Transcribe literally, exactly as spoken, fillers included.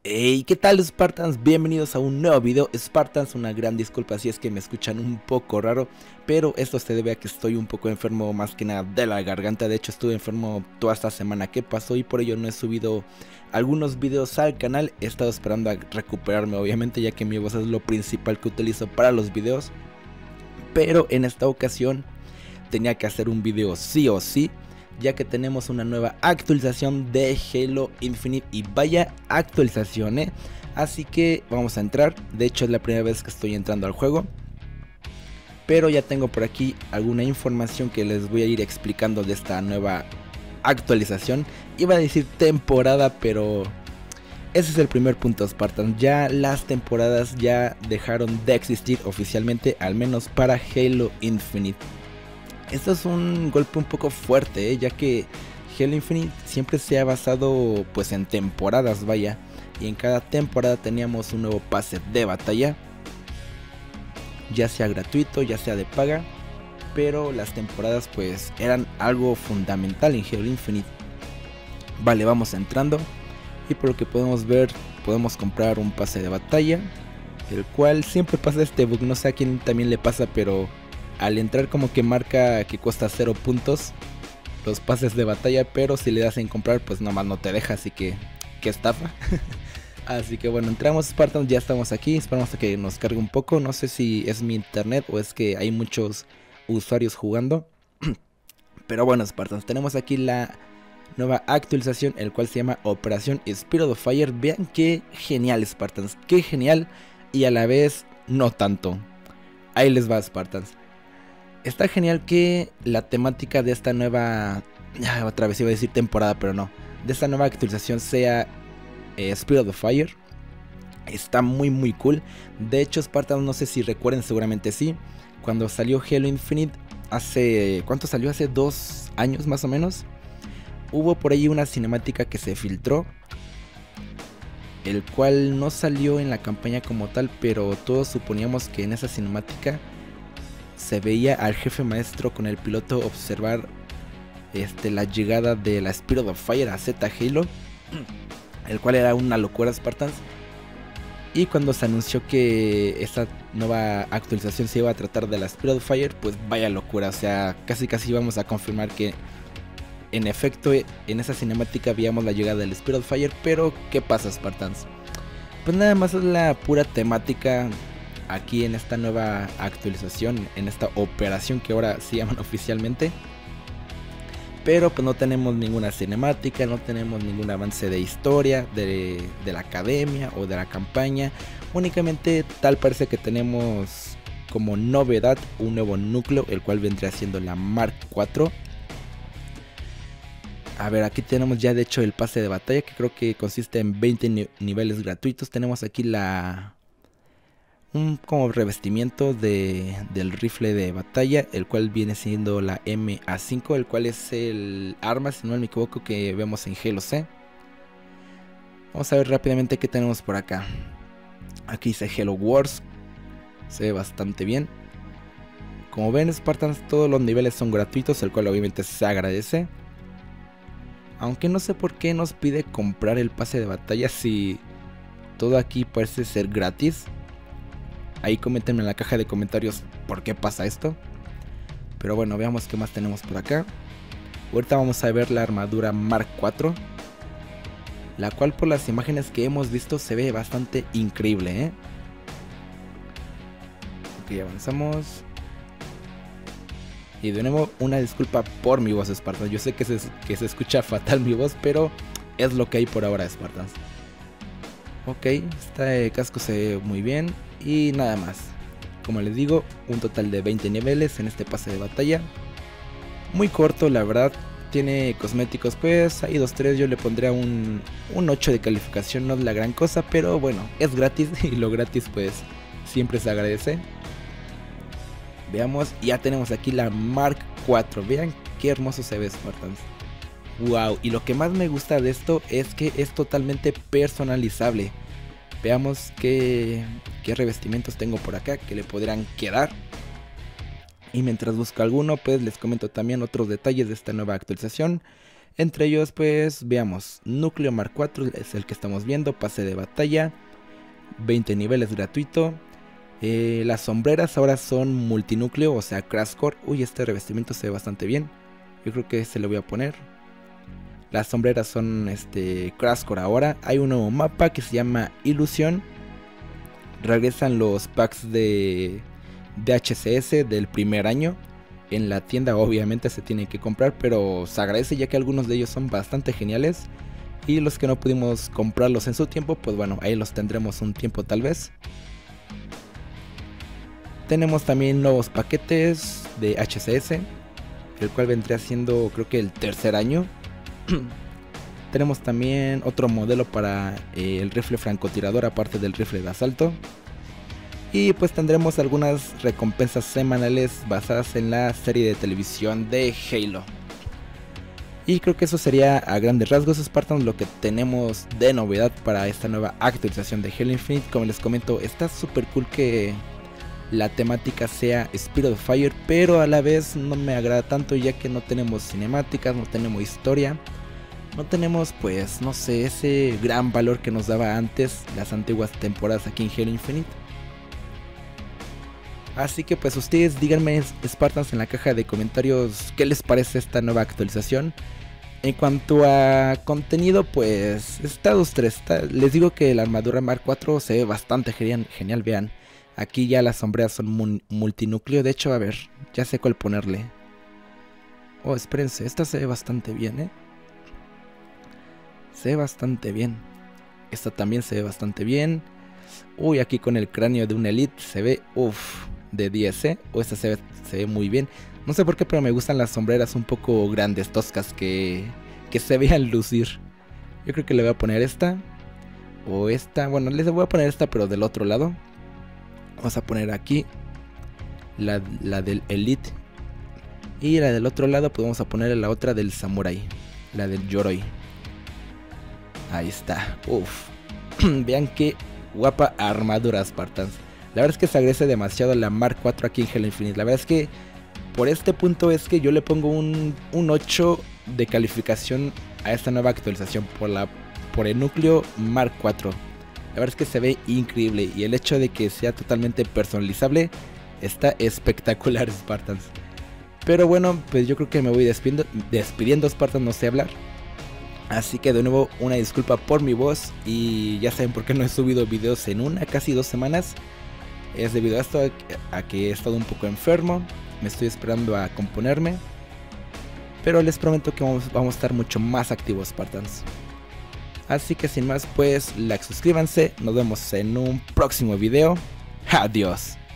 Hey, ¿qué tal, Spartans? Bienvenidos a un nuevo video. Spartans, una gran disculpa si es que me escuchan un poco raro, pero esto se debe a que estoy un poco enfermo, más que nada de la garganta. De hecho, estuve enfermo toda esta semana que pasó y por ello no he subido algunos videos al canal. He estado esperando a recuperarme, obviamente, ya que mi voz es lo principal que utilizo para los videos. Pero en esta ocasión tenía que hacer un video sí o sí, ya que tenemos una nueva actualización de Halo Infinite y vaya actualización, ¿eh? Así que vamos a entrar. De hecho es la primera vez que estoy entrando al juego, pero ya tengo por aquí alguna información que les voy a ir explicando de esta nueva actualización. Iba a decir temporada, pero ese es el primer punto, Spartan. Ya las temporadas ya dejaron de existir oficialmente, al menos para Halo Infinite. Esto es un golpe un poco fuerte, ¿eh? Ya que Halo Infinite siempre se ha basado pues en temporadas, vaya, y en cada temporada teníamos un nuevo pase de batalla, ya sea gratuito, ya sea de paga, pero las temporadas pues eran algo fundamental en Halo Infinite. Vale, vamos entrando y por lo que podemos ver podemos comprar un pase de batalla, el cual siempre pasa este bug, no sé a quién también le pasa, pero al entrar como que marca que cuesta cero puntos los pases de batalla, pero si le das en comprar pues nomás no te deja, así que qué estafa. Así que bueno, entramos, Spartans, ya estamos aquí, esperamos a que nos cargue un poco, no sé si es mi internet o es que hay muchos usuarios jugando. Pero bueno, Spartans, tenemos aquí la nueva actualización, el cual se llama Operación Spirit of Fire. Vean qué genial, Spartans, qué genial y a la vez no tanto. Ahí les va, Spartans. Está genial que la temática de esta nueva, otra vez iba a decir temporada, pero no, de esta nueva actualización sea eh, Spirit of Fire. Está muy muy cool. De hecho, Spartans, no sé si recuerden, seguramente sí, cuando salió Halo Infinite hace, ¿cuánto salió? Hace dos años más o menos. Hubo por ahí una cinemática que se filtró, el cual no salió en la campaña como tal, pero todos suponíamos que en esa cinemática se veía al jefe maestro con el piloto observar este, la llegada de la Spirit of Fire a Z Halo, el cual era una locura, Spartans. Y cuando se anunció que esta nueva actualización se iba a tratar de la Spirit of Fire, pues vaya locura, o sea, casi casi íbamos a confirmar que en efecto en esa cinemática veíamos la llegada del Spirit of Fire. Pero ¿qué pasa, Spartans? Pues nada más es la pura temática aquí en esta nueva actualización, en esta operación que ahora se llaman oficialmente. Pero pues no tenemos ninguna cinemática, no tenemos ningún avance de historia de, de la academia o de la campaña. Únicamente tal parece que tenemos como novedad un nuevo núcleo, el cual vendría siendo la Mark cuatro. A ver, aquí tenemos ya de hecho el pase de batalla, que creo que consiste en veinte ni niveles gratuitos. Tenemos aquí la un como revestimiento de, del rifle de batalla, el cual viene siendo la M A cinco, el cual es el arma, si no me equivoco, que vemos en Halo C. Vamos a ver rápidamente qué tenemos por acá. Aquí dice Halo Wars, se ve bastante bien. Como ven, Spartans, todos los niveles son gratuitos, el cual obviamente se agradece. Aunque no sé por qué nos pide comprar el pase de batalla si todo aquí parece ser gratis. Ahí coméntenme en la caja de comentarios por qué pasa esto. Pero bueno, veamos qué más tenemos por acá. Ahorita vamos a ver la armadura Mark cuatro, la cual por las imágenes que hemos visto se ve bastante increíble, ¿eh? Ok, avanzamos. Y de nuevo una disculpa por mi voz, Spartans. Yo sé que se, que se escucha fatal mi voz, pero es lo que hay por ahora, Spartans. Ok, este casco se ve muy bien. Y nada más, como les digo, un total de veinte niveles en este pase de batalla. Muy corto, la verdad. Tiene cosméticos, pues hay dos tres. Yo le pondría un, un ocho de calificación. No es la gran cosa, pero bueno, es gratis. Y lo gratis pues siempre se agradece. Veamos, ya tenemos aquí la Mark cuatro. Vean qué hermoso se ve, Spartans. Wow, y lo que más me gusta de esto es que es totalmente personalizable. Veamos qué, qué revestimientos tengo por acá que le podrán quedar. Y mientras busco alguno, pues les comento también otros detalles de esta nueva actualización. Entre ellos pues veamos, Núcleo Mark cuatro es el que estamos viendo, pase de batalla, veinte niveles gratuito. Eh, las sombreras ahora son multinúcleo, o sea Crash Core. Uy, este revestimiento se ve bastante bien, yo creo que se lo voy a poner. Las sombreras son este Crash Core ahora. Hay un nuevo mapa que se llama Ilusión. Regresan los packs de, de H C S del primer año. En la tienda obviamente se tienen que comprar, pero se agradece ya que algunos de ellos son bastante geniales. Y los que no pudimos comprarlos en su tiempo, pues bueno, ahí los tendremos un tiempo tal vez. Tenemos también nuevos paquetes de H C S, el cual vendría siendo creo que el tercer año. Tenemos también otro modelo para eh, el rifle francotirador aparte del rifle de asalto. Y pues tendremos algunas recompensas semanales basadas en la serie de televisión de Halo. Y creo que eso sería a grandes rasgos, Spartans, lo que tenemos de novedad para esta nueva actualización de Halo Infinite. Como les comento, está súper cool que la temática sea Spirit of Fire, pero a la vez no me agrada tanto ya que no tenemos cinemáticas, no tenemos historia. No tenemos pues, no sé, ese gran valor que nos daba antes las antiguas temporadas aquí en Halo Infinite. Así que pues ustedes díganme, Spartans, en la caja de comentarios qué les parece esta nueva actualización. En cuanto a contenido, pues está dos tres. Está, les digo que la armadura Mark cuatro se ve bastante genial, genial, vean. Aquí ya las sombreras son multinúcleo, de hecho, a ver, ya sé cuál ponerle. Oh, espérense, esta se ve bastante bien, eh. Se ve bastante bien. Esta también se ve bastante bien. Uy, aquí con el cráneo de un Elite se ve, uff, de diez, eh. O esta se ve, se ve muy bien. No sé por qué, pero me gustan las sombreras un poco grandes, toscas, que, que se vean lucir. Yo creo que le voy a poner esta. O esta, bueno, les voy a poner esta, pero del otro lado. Vamos a poner aquí la, la del Elite. Y la del otro lado, pues vamos a poner la otra del Samurai. La del Yoroi. Ahí está. Uff. Vean qué guapa armadura, Spartans. La verdad es que se agradece demasiado la Mark cuatro aquí en Halo Infinite. La verdad es que por este punto es que yo le pongo un, un ocho de calificación a esta nueva actualización por, la, por el núcleo Mark cuatro. La verdad es que se ve increíble y el hecho de que sea totalmente personalizable está espectacular, Spartans. Pero bueno, pues yo creo que me voy despidiendo, despidiendo Spartans, no sé hablar. Así que de nuevo una disculpa por mi voz y ya saben por qué no he subido videos en una, casi dos semanas. Es debido a esto, a que he estado un poco enfermo, me estoy esperando a componerme. Pero les prometo que vamos, vamos a estar mucho más activos, Spartans. Así que sin más, pues like, suscríbanse, nos vemos en un próximo video. Adiós.